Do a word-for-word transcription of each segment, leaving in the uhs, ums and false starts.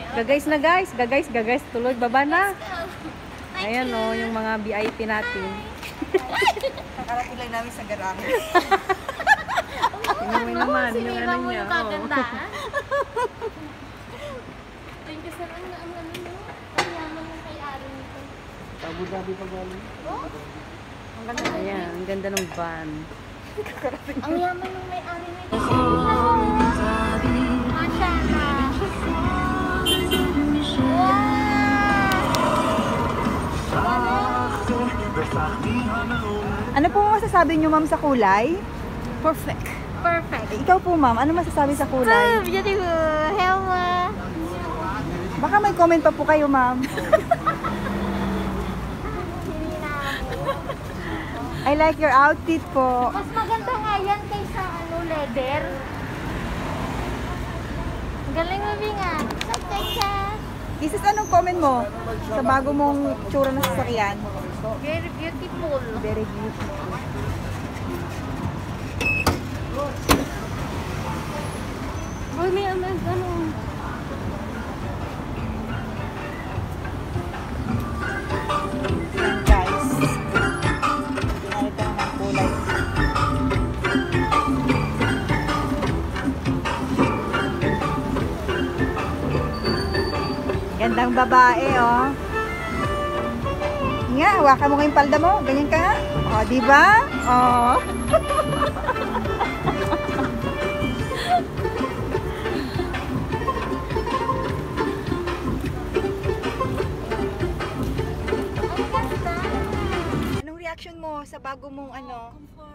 Gagays na guys, gagays, gagays. Tuloy, baba na. Ayan o, yung mga V I P natin. Kakarating lang namin sa garahe. Tingnan mo naman, yung ano niya. Thank you sir, ang ano nyo. Ang yaman ng kay-ari nito. Abu-Dhabi pa galing. Ang ganda. Ayan, ang ganda ng van. Ang yaman ng may-ari nito. Masyala. Ano po masasabi niyo ma'am sa kulay? Perfect. Perfect. Ikaw po ma'am, ano masasabi sa kulay? So beautiful. Hello. Baka may comment pa po kayo ma'am. I like your outfit po. Mas maganda nga yan kaysa ano, leather. Galing mo, Binga. Cha-cha-cha. Isis, anong comment mo sa bago mong tsura na sasakyan? Very beautiful. Very beautiful. Uy, may ano, ano. Guys, pinalita naman ng kulay. Gandang babae, oh. Nga, hawakan mo ngayong palda mo. Ganyan ka nga. O, diba? O. Anong reaction mo sa bago mong ano?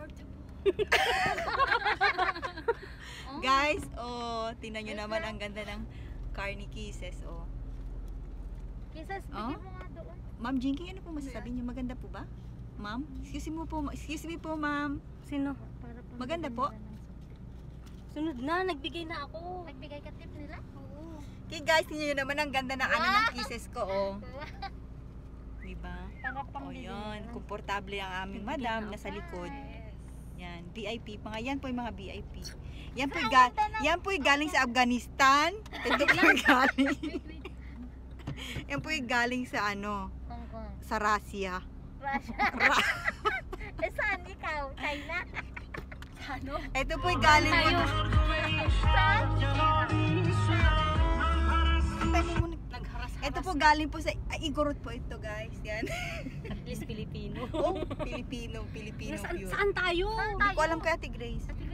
Guys, oh, tingnan nyo naman ang ganda ng car ni Kisses, oh. Kisses, Oh? bigyan mo nga doon. Ma'am Jinky, ano po masasabi niyo? Maganda po ba? Ma'am? Excuse me po, excuse me po, ma'am. Sino? Para pang- Maganda po. Sunod na, nagbigay na ako. Nagbigay ka tip nila? Oo. Okay guys, tingnan nyo naman ang ganda ng ano ng Kisses ko, oh. Diba? Para pang O bibili yun, na. komportable ang aming madam nasa likod. Yan, V I P. Mga yan po yung mga V I P. Yan po, ga yan po yung galing sa Afghanistan. Ito po yung galing. Yan po yung galing sa ano, Hong Kong. sa Russia. Russia. Ra- Eh, saan ikaw? China? Ano? Ito po yung galing po. Saan? Ito po galing po sa ay, Igorot po ito guys. Yan. At least Filipino. Oh, Filipino, Filipino Nasaan, yun. saan tayo? Hindi ko alam kay Ate Grace.